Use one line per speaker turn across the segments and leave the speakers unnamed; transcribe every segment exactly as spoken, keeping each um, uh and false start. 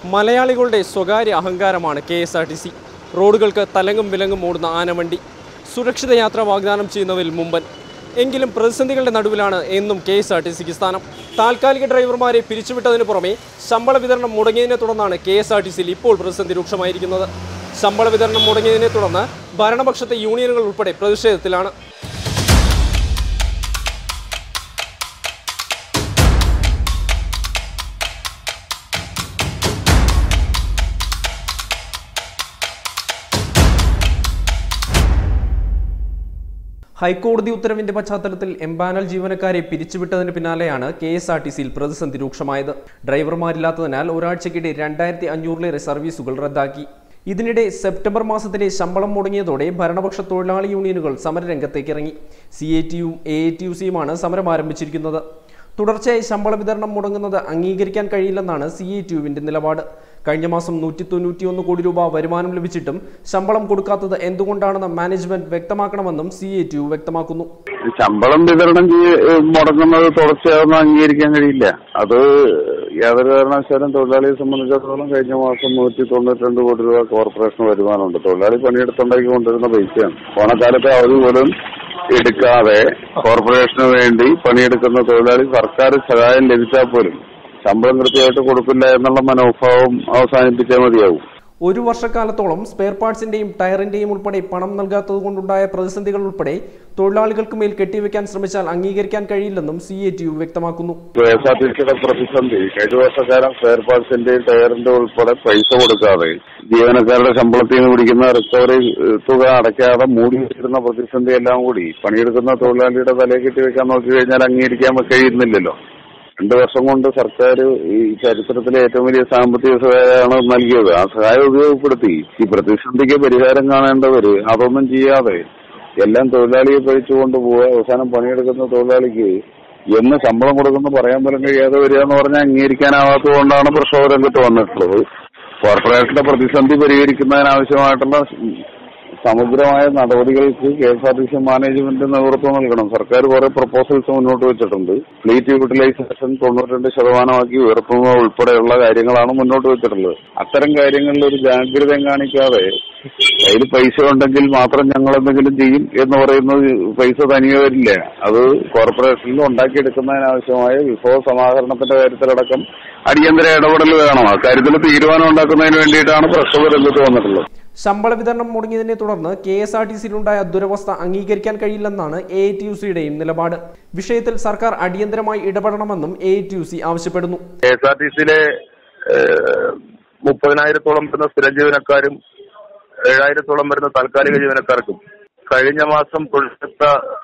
മലയാളികളുടെ സ്വകാര്യ അഹങ്കാരമാണ് K S R T C. റോഡുകൾക്ക് തലങ്ങും വിലങ്ങും ഓടുന്ന ആനവണ്ടി, സുരക്ഷിത യാത്ര വാഗ്ദാനം ചെയ്യുന്നതിൽ മുമ്പൻ. എങ്കിലും പ്രതിസന്ധികളുടെ നടുവിലാണ് എന്നും കെ എസ് ആർ ടി സിക്ക് സ്ഥാനം. താൽക്കാലിക ഡ്രൈവർമാരെ പിരിച്ചുവിട്ടതിന് പുറമെ ശമ്പള വിതരണം മുടങ്ങിയതിനെ തുടർന്നാണ് കെ എസ് ആർ ടി സിയിൽ ഇപ്പോൾ പ്രതിസന്ധി രൂക്ഷമായിരിക്കുന്നത്. ശമ്പള വിതരണം മുടങ്ങിയതിനെ തുടർന്ന് ഭരണപക്ഷത്തെ യൂണിയനുകൾ ഉൾപ്പെടെ പ്രതിഷേധത്തിലാണ്. ഹൈക്കോടതി ഉത്തരവിന്റെ പശ്ചാത്തലത്തിൽ എംപാനൽ ജീവനക്കാരെ പിരിച്ചുവിട്ടതിന് പിന്നാലെയാണ് കെ എസ് ആർ ടി സിയിൽ പ്രതിസന്ധി രൂക്ഷമായത്. ഡ്രൈവർമാരില്ലാത്തതിനാൽ ഒരാഴ്ചക്കിടെ രണ്ടായിരത്തി അഞ്ഞൂറിലേറെ സർവീസുകൾ റദ്ദാക്കി. ഇതിനിടെ സെപ്റ്റംബർ മാസത്തിലെ ശമ്പളം മുടങ്ങിയതോടെ ഭരണപക്ഷ തൊഴിലാളി യൂണിയനുകൾ സമരരംഗത്തേക്ക് ഇറങ്ങി. സി എ ടിയും എ എ ടി യു സിയുമാണ് സമരം ആരംഭിച്ചിരിക്കുന്നത്. തുടർച്ചയായി ശമ്പള വിതരണം മുടങ്ങുന്നത് അംഗീകരിക്കാൻ കഴിയില്ലെന്നാണ് സി എ ടി യുവിന്റെ നിലപാട്. കഴിഞ്ഞ മാസം നൂറ്റി തൊണ്ണൂറ്റിയൊന്ന് കോടി രൂപ വരുമാനം ലഭിച്ചിട്ടും ശമ്പളം കൊടുക്കാത്തത് എന്തുകൊണ്ടാണെന്ന് മാനേജ്മെന്റ് വ്യക്തമാക്കണമെന്നും സി എ ടി യു വ്യക്തമാക്കുന്നു.
ശമ്പളം വിതരണം മുടങ്ങുന്നത് തുടർച്ചയായൊന്നും അംഗീകരിക്കാൻ കഴിയില്ല. അത് യാതൊരു കാരണവശാലും തൊഴിലാളിയെ സംബന്ധിച്ചിടത്തോളം കഴിഞ്ഞ മാസം നൂറ്റി തൊണ്ണൂറ്റി രണ്ട് കോടി രൂപ കോർപ്പറേഷന് വരുമാനമുണ്ട്. തൊഴിലാളി പണിയെടുത്തുണ്ടാക്കി കൊണ്ടിരുന്ന പൈസയാണ്. ഓണക്കാലത്തെ അവധി പോലും എടുക്കാതെ കോർപ്പറേഷന് വേണ്ടി പണിയെടുക്കുന്ന തൊഴിലാളി സർക്കാർ സഹായം ലഭിച്ചാൽ പോലും ശമ്പളം കൃത്യമായിട്ട് കൊടുക്കില്ല എന്നുള്ള മനോഭാവം അവസാനിപ്പിച്ചാൽ മതിയാവും.
ഒരു വർഷക്കാലത്തോളം സ്പെയർ പാർട്സിന്റെയും ടയറിന്റെയും ഉൾപ്പെടെ പണം നൽകാത്തതുകൊണ്ടുണ്ടായ പ്രതിസന്ധികൾ ഉൾപ്പെടെ തൊഴിലാളികൾക്ക് മേൽ കെട്ടിവെക്കാൻ ശ്രമിച്ചാൽ അംഗീകരിക്കാൻ കഴിയില്ലെന്നും സി എ ടി യു വ്യക്തമാക്കുന്നു.
കെ എസ് ആർ ടി സിയുടെ പ്രതിസന്ധി കഴിഞ്ഞ വർഷക്കാലം സ്പെയർ പാർട്സിന്റെയും ടയറിന്റെ ഉൾപ്പെടെ പൈസ കൊടുക്കാതെ ജീവനക്കാരുടെ ശമ്പളത്തിൽ നിന്ന് പിടിക്കുന്ന റിക്കവറി തുക അടയ്ക്കാതെ മൂടി വെച്ചിരുന്ന പ്രതിസന്ധി എല്ലാം കൂടി പണിയെടുക്കുന്ന തൊഴിലാളിയുടെ തലയിൽ കെട്ടിവെക്കാൻ നോക്കി കഴിഞ്ഞാൽ അംഗീകരിക്കാൻ കഴിയുന്നില്ലല്ലോ. രണ്ടു വർഷം കൊണ്ട് സർക്കാർ ഈ ചരിത്രത്തിലെ ഏറ്റവും വലിയ സാമ്പത്തിക സഹായമാണ് നൽകിയത്. ആ സഹായം ഉപയോഗപ്പെടുത്തി ഈ പ്രതിസന്ധിക്ക് പരിഹാരം കാണേണ്ടവര് അതൊന്നും ചെയ്യാതെ എല്ലാം തൊഴിലാളിയെ പഴിച്ചുകൊണ്ട് പോവുക. അവസാനം പണിയെടുക്കുന്ന തൊഴിലാളിക്ക് എന്ന് ശമ്പളം കൊടുക്കുന്നു പറയാൻ പോലും കഴിയാതെ വരിക എന്ന് പറഞ്ഞാൽ അംഗീകരിക്കാനാവാത്തത് കൊണ്ടാണ് പ്രക്ഷോഭ രംഗത്ത് വന്നിട്ടുള്ളത്. കോർപ്പറേഷന്റെ പ്രതിസന്ധി പരിഹരിക്കുന്നതിനാവശ്യമായിട്ടുള്ള സമഗ്രമായ നടപടികൾക്ക് K S R T C management നേതൃത്വം നൽകണം. സർക്കാർ കുറെ പ്രപ്പോസൽസ് മുന്നോട്ട് വെച്ചിട്ടുണ്ട്. ഫ്ലീറ്റ് യൂട്ടിലൈസേഷൻ തൊണ്ണൂറ്റിരണ്ട് ശതമാനമാക്കി ഉയർത്തുന്നത് ഉൾപ്പെടെയുള്ള കാര്യങ്ങളാണ് മുന്നോട്ട് വെച്ചിട്ടുള്ളത്. അത്തരം കാര്യങ്ങളിൽ ഒരു ജാഗ്രത കാണിക്കാതെ കയ്യിൽ പൈസ ഉണ്ടെങ്കിൽ മാത്രം ഞങ്ങൾ എന്തെങ്കിലും ചെയ്യും എന്ന് പറയുന്നത് പൈസ തനിയെ വരില്ല. അത് കോർപ്പറേഷനിൽ ഉണ്ടാക്കിയെടുക്കുന്നതിനാവശ്യമായ വിഭവ സമാഹരണത്തിന്റെ കാര്യത്തിലടക്കം അടിയന്തര ഇടപെടൽ വേണം. അക്കാര്യത്തിൽ തീരുമാനം ഉണ്ടാക്കുന്നതിന് വേണ്ടിയിട്ടാണ് പ്രക്ഷോഭ രംഗത്ത് വന്നിട്ടുള്ളത്.
ശമ്പള വിതരണം മുടങ്ങിയതിനെ തുടർന്ന് കെ എസ് ആർ ടി സിയിലുണ്ടായ ദുരവസ്ഥ അംഗീകരിക്കാൻ കഴിയില്ലെന്നാണ് എ എ ടി യു സിയുടെയും നിലപാട്. വിഷയത്തിൽ സർക്കാർ അടിയന്തരമായി ഇടപെടണമെന്നും A A T U C ആവശ്യപ്പെടുന്നു.
കെ എസ് ആർ ടി സിയിലെ മുപ്പതിനായിരത്തോളം വരുന്ന സ്ഥിര ജീവനക്കാരും ഏഴായിരത്തോളം വരുന്ന താൽക്കാലിക ജീവനക്കാർക്കും കഴിഞ്ഞ മാസം കൊടുത്ത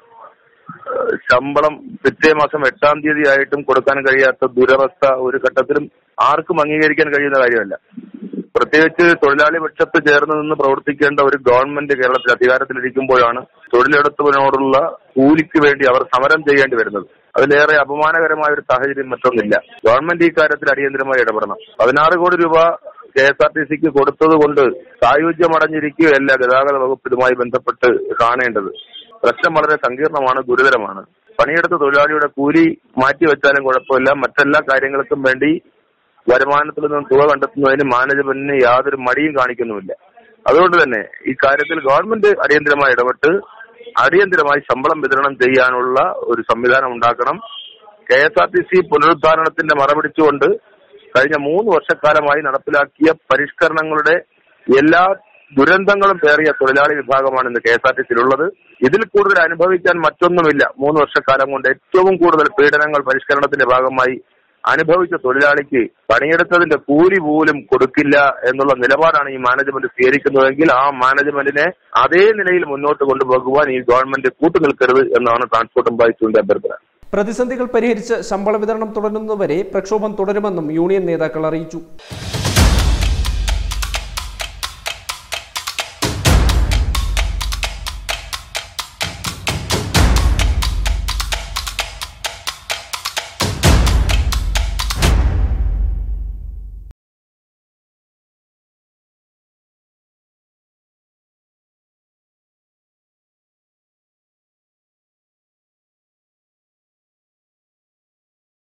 ശമ്പളം പിറ്റേ മാസം എട്ടാം തീയതി ആയിട്ടും കൊടുക്കാൻ കഴിയാത്ത ദുരവസ്ഥ ഒരു ഘട്ടത്തിലും ആർക്കും അംഗീകരിക്കാൻ കഴിയുന്ന കാര്യമല്ല. പ്രത്യേകിച്ച് തൊഴിലാളി പക്ഷത്ത് ചേർന്ന് നിന്ന് പ്രവർത്തിക്കേണ്ട ഒരു ഗവൺമെന്റ് കേരളത്തിൽ അധികാരത്തിലിരിക്കുമ്പോഴാണ് തൊഴിലെടുത്തവനോടുള്ള കൂലിക്ക് വേണ്ടി അവർ സമരം ചെയ്യേണ്ടി വരുന്നത്. അതിലേറെ അപമാനകരമായ ഒരു സാഹചര്യം മറ്റൊന്നില്ല. ഗവൺമെന്റ് ഈ കാര്യത്തിൽ അടിയന്തരമായി ഇടപെടണം. പതിനാറ് കോടി രൂപ കെ എസ് ആർ ടി സിക്ക് കൊടുത്തത് കൊണ്ട് സായുജ്യമടഞ്ഞിരിക്കുകയല്ല ഗതാഗത വകുപ്പ് ഇതുമായി ബന്ധപ്പെട്ട് കാണേണ്ടത്. പ്രശ്നം വളരെ സങ്കീർണമാണ്, ഗുരുതരമാണ്. പണിയെടുത്ത തൊഴിലാളിയുടെ കൂലി മാറ്റിവെച്ചാലും കുഴപ്പമില്ല, മറ്റെല്ലാ കാര്യങ്ങൾക്കും വേണ്ടി വരുമാനത്തിൽ നിന്ന് തുക കണ്ടെത്തുന്നതിന് മാനേജ്മെന്റിന് യാതൊരു മടിയും കാണിക്കുന്നുമില്ല. അതുകൊണ്ട് തന്നെ ഈ കാര്യത്തിൽ ഗവൺമെന്റ് അടിയന്തരമായി ഇടപെട്ട് അടിയന്തരമായി ശമ്പളം വിതരണം ചെയ്യാനുള്ള ഒരു സംവിധാനം ഉണ്ടാക്കണം. K S R T C പുനരുദ്ധാരണത്തിന്റെ മറപിടിച്ചുകൊണ്ട് കഴിഞ്ഞ മൂന്ന് വർഷക്കാലമായി നടപ്പിലാക്കിയ പരിഷ്കരണങ്ങളുടെ എല്ലാ ദുരന്തങ്ങളും പേറിയ തൊഴിലാളി വിഭാഗമാണ് ഇന്ന് കെ എസ് ആർ ടി സിയിലുള്ളത്. ഇതിൽ കൂടുതൽ അനുഭവിക്കാൻ മറ്റൊന്നുമില്ല. മൂന്ന് വർഷക്കാലം കൊണ്ട് ഏറ്റവും കൂടുതൽ പീഡനങ്ങൾ പരിഷ്കരണത്തിന്റെ ഭാഗമായി അനുഭവിച്ച തൊഴിലാളിക്ക് പണിയെടുത്തതിന്റെ കൂലി പോലും കൊടുക്കില്ല എന്നുള്ള നിലപാടാണ് ഈ മാനേജ്മെന്റ് സ്വീകരിക്കുന്നതെങ്കിൽ ആ മാനേജ്മെന്റിനെ അതേ നിലയിൽ മുന്നോട്ട് കൊണ്ടുപോകുവാൻ ഈ ഗവൺമെന്റ് കൂട്ടുനിൽക്കരുത് എന്നാണ് ട്രാൻസ്പോർട്ട് എംപ്ലോയീസിന്റെ അഭ്യർത്ഥന.
പ്രതിസന്ധികൾ പരിഹരിച്ച് ശമ്പള വിതരണം തുടരുന്നതുവരെ പ്രക്ഷോഭം തുടരുമെന്നും യൂണിയൻ നേതാക്കൾ അറിയിച്ചു.